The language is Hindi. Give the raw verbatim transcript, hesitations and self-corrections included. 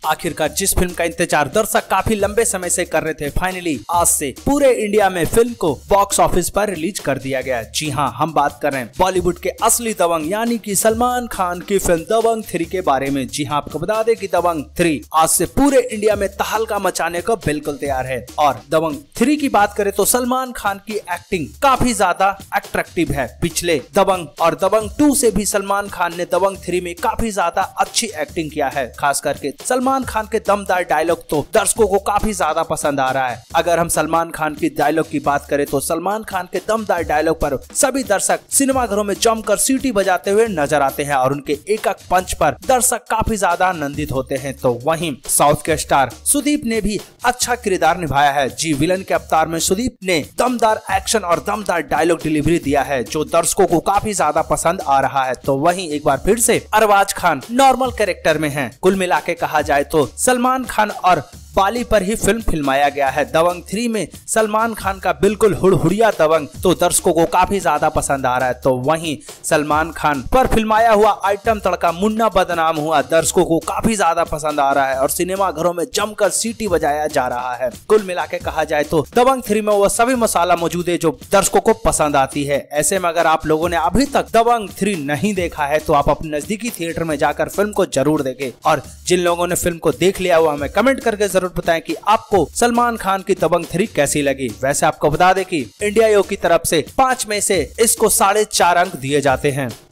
आखिरकार जिस फिल्म का इंतजार दर्शक काफी लंबे समय से कर रहे थे, फाइनली आज से पूरे इंडिया में फिल्म को बॉक्स ऑफिस पर रिलीज कर दिया गया। जी हाँ, हम बात कर रहे हैं बॉलीवुड के असली दबंग यानी कि सलमान खान की फिल्म दबंग थ्री के बारे में। जी हाँ, आपको बता दें कि दबंग थ्री आज से पूरे इंडिया में तहलका मचाने को बिल्कुल तैयार है। और दबंग थ्री की बात करें तो सलमान खान की एक्टिंग काफी ज्यादा अट्रैक्टिव है। पिछले दबंग और दबंग टू से भी सलमान खान ने दबंग थ्री में काफी ज्यादा अच्छी एक्टिंग किया है। खास करके सलमान खान के दमदार डायलॉग तो दर्शकों को काफी ज्यादा पसंद आ रहा है। अगर हम सलमान खान की डायलॉग की बात करें तो सलमान खान के दमदार डायलॉग पर सभी दर्शक सिनेमाघरों में जमकर सीटी बजाते हुए नजर आते हैं और उनके एक एक पंच पर दर्शक काफी ज्यादा आनंदित होते हैं। तो वहीं साउथ के स्टार सुदीप ने भी अच्छा किरदार निभाया है। जी, विलन के अवतार में सुदीप ने दमदार एक्शन और दमदार डायलॉग डिलीवरी दिया है जो दर्शकों को काफी ज्यादा पसंद आ रहा है। तो वहीं एक बार फिर से अरबाज खान नॉर्मल कैरेक्टर में है। कुल मिला के कहा जाए तो सलमान खान और बाली पर ही फिल्म फिल्माया गया है। दबंग थ्री में सलमान खान का बिल्कुल हुड़हुड़िया दबंग तो दर्शकों को काफी ज्यादा पसंद आ रहा है। तो वहीं सलमान खान पर फिल्माया हुआ आइटम तड़का मुन्ना बदनाम हुआ दर्शकों को काफी ज्यादा पसंद आ रहा है और सिनेमा घरों में जमकर सीटी बजाया जा रहा है। कुल मिला के कहा जाए तो दबंग थ्री में वो सभी मसाला मौजूद है जो दर्शकों को पसंद आती है। ऐसे में अगर आप लोगों ने अभी तक दबंग थ्री नहीं देखा है तो आप अपने नजदीकी थिएटर में जाकर फिल्म को जरूर देखें। और जिन लोगों ने फिल्म को देख लिया हुआ हमें कमेंट करके जरूर बताएं कि आपको सलमान खान की दबंग थ्री कैसी लगी। वैसे आपको बता दें कि इंडिया यो की तरफ से पाँच में से इसको साढ़े चार अंक दिए जाते हैं।